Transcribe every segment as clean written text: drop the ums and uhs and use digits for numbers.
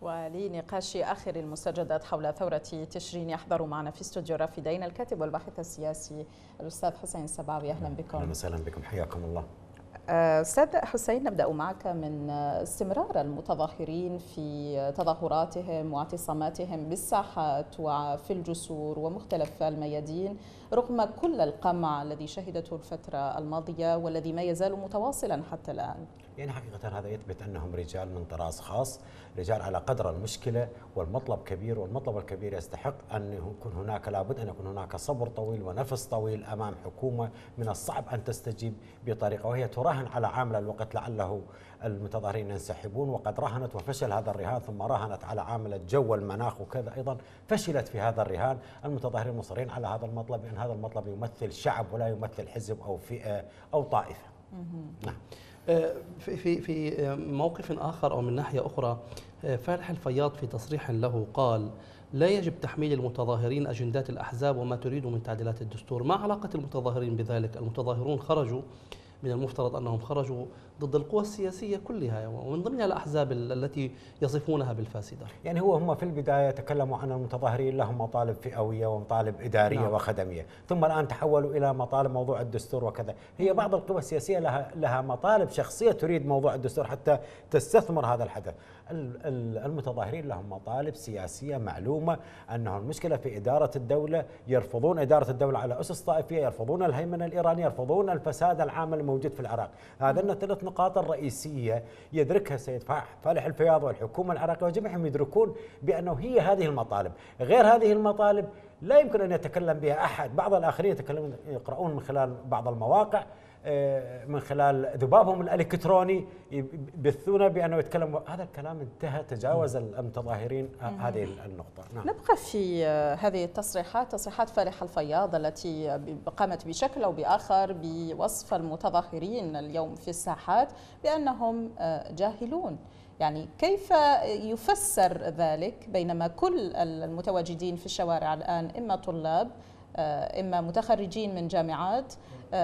ولنقاش آخر المستجدات حول ثورة تشرين يحضر معنا في استوديو رافدين الكاتب والباحث السياسي الأستاذ حسين السبعاوي. أهلا بكم. أهلا وسهلا بكم، حياكم الله. أستاذ حسين، نبدأ معك من استمرار المتظاهرين في تظاهراتهم واعتصاماتهم بالساحات وفي الجسور ومختلف الميادين رغم كل القمع الذي شهدته الفترة الماضية والذي ما يزال متواصلا حتى الآن. يعني حقيقة هذا يثبت أنهم رجال من طراز خاص، رجال على قدر المشكلة، والمطلب كبير، والمطلب الكبير يستحق أن يكون هناك، لابد أن يكون هناك صبر طويل ونفس طويل أمام حكومة من الصعب أن تستجيب بطريقة، وهي تراهن على عامل الوقت لعله المتظاهرين ينسحبون، وقد راهنت وفشل هذا الرهان، ثم راهنت على عامل الجو والمناخ وكذا أيضا فشلت في هذا الرهان. المتظاهرين مصرين على هذا المطلب، لأن هذا المطلب يمثل شعب ولا يمثل حزب أو فئة أو طائفة. نعم. في موقف آخر أو من ناحية أخرى، فالح الفياض في تصريح له قال: لا يجب تحميل المتظاهرين أجندات الأحزاب وما تريد من تعديلات الدستور. ما علاقة المتظاهرين بذلك؟ المتظاهرون خرجوا، من المفترض أنهم خرجوا ضد القوى السياسية كلها ومن ضمنها الأحزاب التي يصفونها بالفاسدة. يعني هم في البداية تكلموا عن المتظاهرين لهم مطالب فئوية ومطالب إدارية نعم. وخدمية، ثم الآن تحولوا إلى مطالب موضوع الدستور وكذا. هي بعض القوى السياسية لها مطالب شخصية تريد موضوع الدستور حتى تستثمر هذا الحدث. المتظاهرين لهم مطالب سياسية معلومة، أنه المشكلة في إدارة الدولة، يرفضون إدارة الدولة على أسس طائفية، يرفضون الهيمنة الإيرانية، يرفضون الفساد العام الموجود في العراق. هذا الثلاث نقاط الرئيسية يدركها السيد فالح الفياض والحكومة العراقية، وجميعهم يدركون بأنه هي هذه المطالب. غير هذه المطالب لا يمكن أن يتكلم بها أحد. بعض الآخرين يتكلمون، يقرؤون من خلال بعض المواقع، من خلال ذبابهم الإلكتروني يبثون بأنه يتكلم. هذا الكلام انتهى، تجاوز المتظاهرين هذه النقطة. نعم. نبقى في هذه التصريحات، تصريحات فالح الفياض التي قامت بشكل أو بآخر بوصف المتظاهرين اليوم في الساحات بأنهم جاهلون. يعني كيف يفسر ذلك بينما كل المتواجدين في الشوارع الآن إما طلاب، إما متخرجين من جامعات،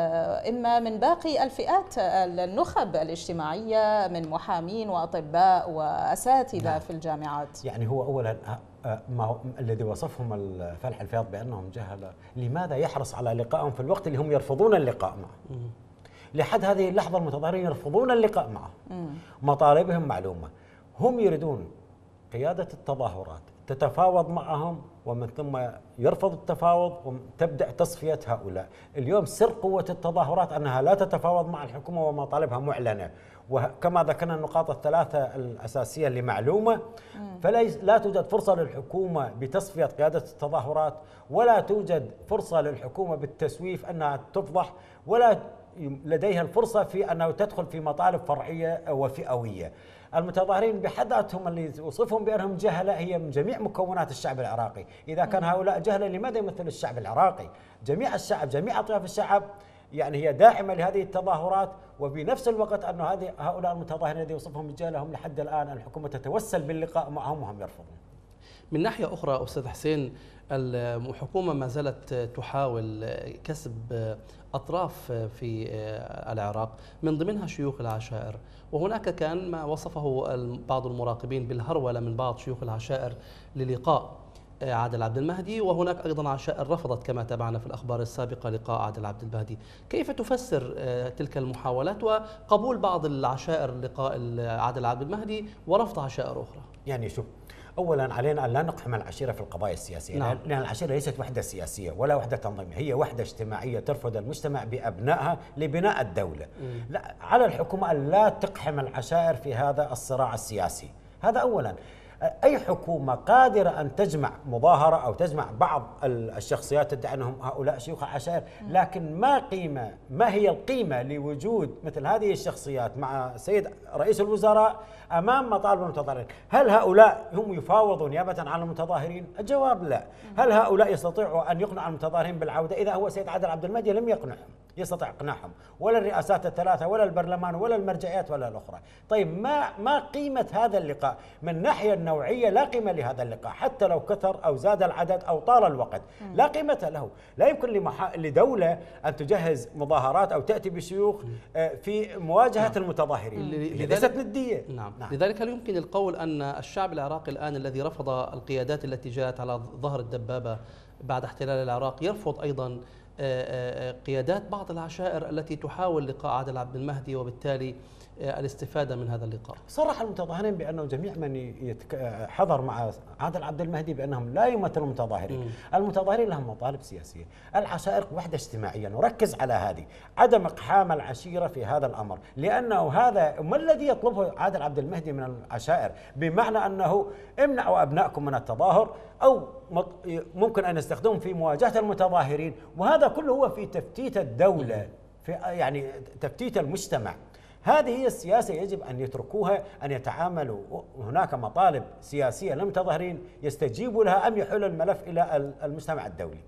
إما من باقي الفئات النخب الاجتماعية من محامين وأطباء وأساتذة في الجامعات؟ يعني هو أولا ما الذي وصفهم فالح الفياض بأنهم جهلة، لماذا يحرص على لقائهم في الوقت اللي هم يرفضون اللقاء معه؟ لحد هذه اللحظة المتظاهرين يرفضون اللقاء معه. مطالبهم معلومة، هم يريدون قيادة التظاهرات تتفاوض معهم، ومن ثم يرفض التفاوض وتبدأ تصفية هؤلاء. اليوم سر قوة التظاهرات أنها لا تتفاوض مع الحكومة ومطالبها معلنة، وكما ذكرنا النقاط الثلاثة الأساسية اللي معلومة، فلا توجد فرصة للحكومة بتصفية قيادة التظاهرات، ولا توجد فرصة للحكومة بالتسويف أنها تفضح، ولا لديها الفرصة في أنها تدخل في مطالب فرعية وفئوية. المتظاهرين بحد ذاتهم اللي يوصفهم بأنهم جهلة هي من جميع مكونات الشعب العراقي. إذا كان هؤلاء جهلة لماذا يمثل الشعب العراقي؟ جميع الشعب، جميع أطياف الشعب يعني هي داعمة لهذه التظاهرات، وبنفس الوقت أن هؤلاء المتظاهرين الذي يوصفهم بالجهلة هم لحد الآن الحكومة تتوسل باللقاء معهم وهم يرفضون. من ناحية أخرى أستاذ حسين، الحكومة ما زالت تحاول كسب أطراف في العراق من ضمنها شيوخ العشائر، وهناك كان ما وصفه بعض المراقبين بالهرولة من بعض شيوخ العشائر للقاء عادل عبد المهدي، وهناك أيضا عشائر رفضت كما تابعنا في الأخبار السابقة لقاء عادل عبد المهدي. كيف تفسر تلك المحاولات وقبول بعض العشائر لقاء عادل عبد المهدي ورفض عشائر أخرى؟ يعني شوف، أولا علينا أن لا نقحم العشيرة في القضايا السياسية. نعم. لأن العشيرة ليست وحدة سياسية ولا وحدة تنظيمية، هي وحدة اجتماعية ترفض المجتمع بأبنائها لبناء الدولة. لا، على الحكومة أن لا تقحم العشائر في هذا الصراع السياسي. هذا أولا. أي حكومة قادرة أن تجمع مظاهرة أو تجمع بعض الشخصيات تدعي أنهم هؤلاء شيوخ عشائر، لكن ما هي القيمة لوجود مثل هذه الشخصيات مع سيد رئيس الوزراء أمام مطالب المتظاهرين؟ هل هؤلاء هم يفاوضوا نيابة عن المتظاهرين؟ الجواب لا. هل هؤلاء يستطيعوا أن يقنعوا المتظاهرين بالعودة؟ إذا هو سيد عادل عبد المهدي لم يقنعهم. يستطيع إقناعهم، ولا الرئاسات الثلاثة ولا البرلمان ولا المرجعيات ولا الأخرى. طيب ما قيمة هذا اللقاء؟ من الناحية النوعية لا قيمة لهذا اللقاء، حتى لو كثر أو زاد العدد أو طال الوقت لا قيمة له. لا يمكن لدولة أن تجهز مظاهرات أو تأتي بشيوخ في مواجهة المتظاهرين اللي ليست ندية. نعم. لذلك هل يمكن القول أن الشعب العراقي الآن الذي رفض القيادات التي جاءت على ظهر الدبابة بعد احتلال العراق يرفض أيضا قيادات بعض العشائر التي تحاول لقاء عادل عبد المهدي وبالتالي الاستفادة من هذا اللقاء؟ صرح المتظاهرين بأنه جميع من حضر مع عادل عبد المهدي بأنهم لا يمثلون المتظاهرين. المتظاهرين لهم مطالب سياسية، العشائر وحدة اجتماعية، نركز على هذه، عدم إقحام العشيرة في هذا الأمر، لأنه هذا ما الذي يطلبه عادل عبد المهدي من العشائر، بمعنى أنه امنعوا أبنائكم من التظاهر أو ممكن أن يستخدمهم في مواجهة المتظاهرين، وهذا كله هو في تفتيت الدولة، في يعني تفتيت المجتمع. هذه هي السياسة يجب أن يتركوها، أن يتعاملوا. هناك مطالب سياسية للمتظاهرين يستجيبوا لها أم يحل الملف إلى المجتمع الدولي.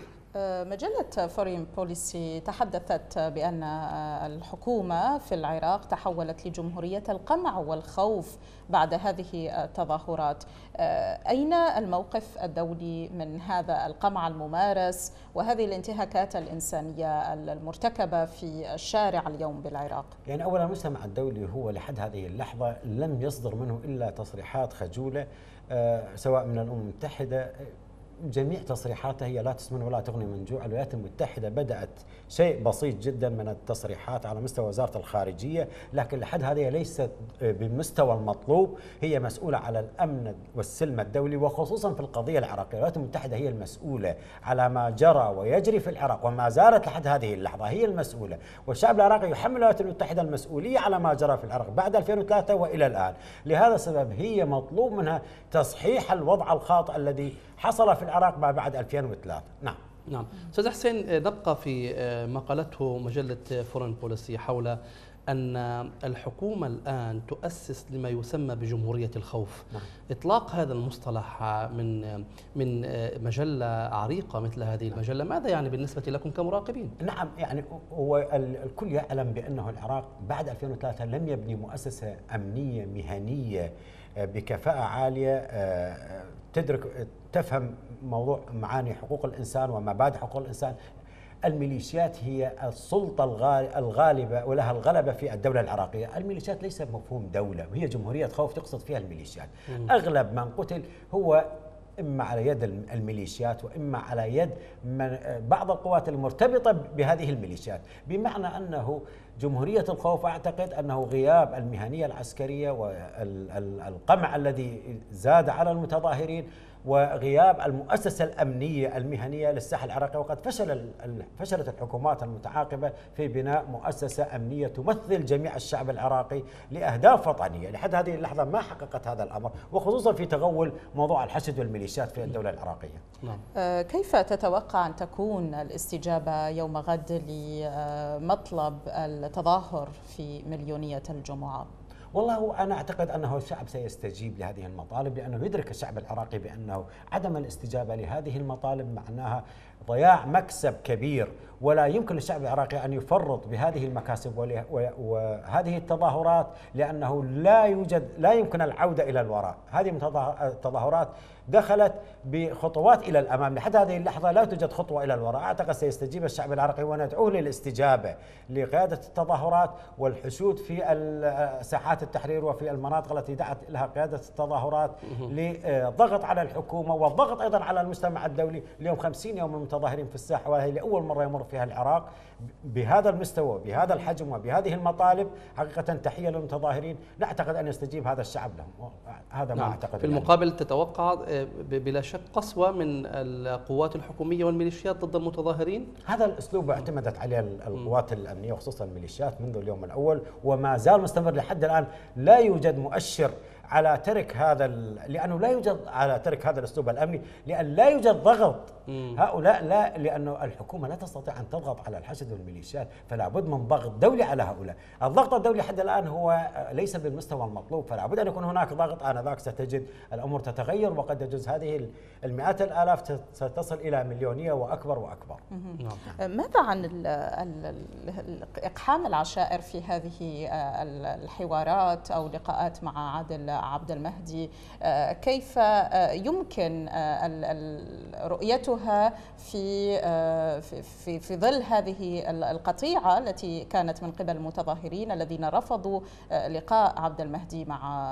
مجلة فورين بوليسي تحدثت بأن الحكومة في العراق تحولت لجمهورية القمع والخوف بعد هذه التظاهرات. أين الموقف الدولي من هذا القمع الممارس وهذه الانتهاكات الإنسانية المرتكبة في الشارع اليوم بالعراق؟ يعني أولا المجتمع الدولي هو لحد هذه اللحظة لم يصدر منه إلا تصريحات خجولة سواء من الأمم المتحدة. جميع تصريحاتها هي لا تسمن ولا تغني من جوع. الولايات المتحدة بدأت شيء بسيط جدا من التصريحات على مستوى وزارة الخارجية، لكن لحد هذه ليست بالمستوى المطلوب. هي مسؤولة على الأمن والسلم الدولي وخصوصا في القضية العراقية. الولايات المتحدة هي المسؤولة على ما جرى ويجري في العراق وما زالت لحد هذه اللحظة هي المسؤولة، والشعب العراقي يحمل الولايات المتحدة المسؤولية على ما جرى في العراق بعد 2003 وإلى الآن. لهذا السبب هي مطلوب منها تصحيح الوضع الخاطئ الذي حصل في العراق ما بعد 2003. نعم. أستاذ حسين، نبقى في ما قالته مجلة فورين بوليسي حول أن الحكومة الآن تؤسس لما يسمى بجمهورية الخوف. إطلاق هذا المصطلح من مجلة عريقة مثل هذه المجلة ماذا يعني بالنسبة لكم كمراقبين؟ نعم، يعني هو الكل يعلم بأنه العراق بعد 2003 لم يبني مؤسسة أمنية مهنية بكفاءة عالية تفهم موضوع معاني حقوق الإنسان ومبادئ حقوق الإنسان. الميليشيات هي السلطة الغالبة ولها الغلبة في الدولة العراقية. الميليشيات ليس مفهوم دولة، وهي جمهورية خوف تقصد فيها الميليشيات. أغلب من قتل هو إما على يد الميليشيات وإما على يد بعض القوات المرتبطة بهذه الميليشيات، بمعنى أنه جمهورية الخوف أعتقد أنه غياب المهنية العسكرية والقمع الذي زاد على المتظاهرين وغياب المؤسسة الأمنية المهنية للساحة العراقية. وقد فشلت الحكومات المتعاقبة في بناء مؤسسة أمنية تمثل جميع الشعب العراقي لأهداف وطنية. لحد هذه اللحظة ما حققت هذا الأمر، وخصوصا في تغول موضوع الحشد والميليشيات في الدولة العراقية. كيف تتوقع أن تكون الاستجابة يوم غد لمطلب التظاهر في مليونية الجمعة؟ والله أنا أعتقد أنه الشعب سيستجيب لهذه المطالب، لأنه يدرك الشعب العراقي بأنه عدم الاستجابة لهذه المطالب معناها ضياع مكسب كبير، ولا يمكن للشعب العراقي أن يفرط بهذه المكاسب وهذه التظاهرات، لأنه لا يمكن العودة إلى الوراء. هذه التظاهرات دخلت بخطوات إلى الأمام، لحد هذه اللحظة لا توجد خطوة إلى الوراء. أعتقد سيستجيب الشعب العراقي وندعوه للاستجابة لقيادة التظاهرات والحشود في ساحات التحرير وفي المناطق التي دعت لها قيادة التظاهرات لضغط على الحكومة والضغط أيضا على المجتمع الدولي. اليوم 50 يوم المتظاهرين في الساحة، وهي لأول مرة يمر فيها العراق بهذا المستوى بهذا الحجم وبهذه المطالب. حقيقة تحية للمتظاهرين، نعتقد أن يستجيب هذا الشعب لهم. هذا ما أعتقد. في المقابل تتوقع بلا شك قسوة من القوات الحكومية والميليشيات ضد المتظاهرين؟ هذا الأسلوب اعتمدت عليه القوات الأمنية وخصوصا الميليشيات منذ اليوم الأول، وما زال مستمر لحد الآن. لا يوجد مؤشر على ترك هذا لأنه لا يوجد على ترك هذا الأسلوب الأمني، لأن لا يوجد ضغط هؤلاء، لا، لأنه الحكومة لا تستطيع أن تضغط على الحشد والميليشيات، فلا بد من ضغط دولي على هؤلاء. الضغط الدولي حتى الآن هو ليس بالمستوى المطلوب، فلا بد أن يكون هناك ضغط. آنذاك ستجد الأمور تتغير، وقد يجوز هذه المئات الآلاف ستصل إلى مليونية وأكبر وأكبر. ماذا عن إقحام العشائر في هذه الحوارات أو لقاءات مع عادل عبد المهدي؟ كيف يمكن رؤيتها في ظل هذه القطيعة التي كانت من قبل المتظاهرين الذين رفضوا لقاء عبد المهدي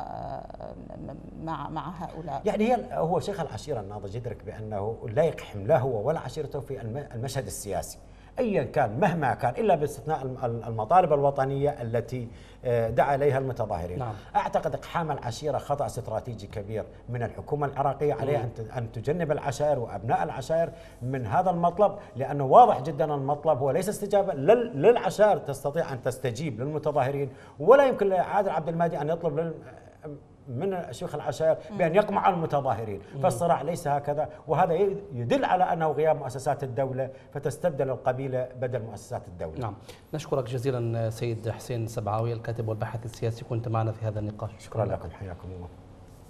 مع هؤلاء؟ يعني هو شيخ العشيرة الناضج يدرك بأنه لا يقحم لا هو ولا عشيرته في المشهد السياسي أيا كان مهما كان، إلا باستثناء المطالب الوطنية التي دعا إليها المتظاهرين. نعم. أعتقد إقحام العشيرة خطأ استراتيجي كبير من الحكومة العراقية، عليها أن تجنب العشائر وأبناء العشائر من هذا المطلب، لأنه واضح جدا المطلب هو ليس استجابة للعشائر تستطيع أن تستجيب للمتظاهرين، ولا يمكن لعادل عبد المهدي أن يطلب من شيوخ العشائر بأن يقمع المتظاهرين. فالصراع ليس هكذا، وهذا يدل على أنه غياب مؤسسات الدولة، فتستبدل القبيلة بدل مؤسسات الدولة. نعم، نشكرك جزيلا سيد حسين سبعاوي، الكاتب والباحث السياسي، كنت معنا في هذا النقاش. شكرا لكم، حياكم الله.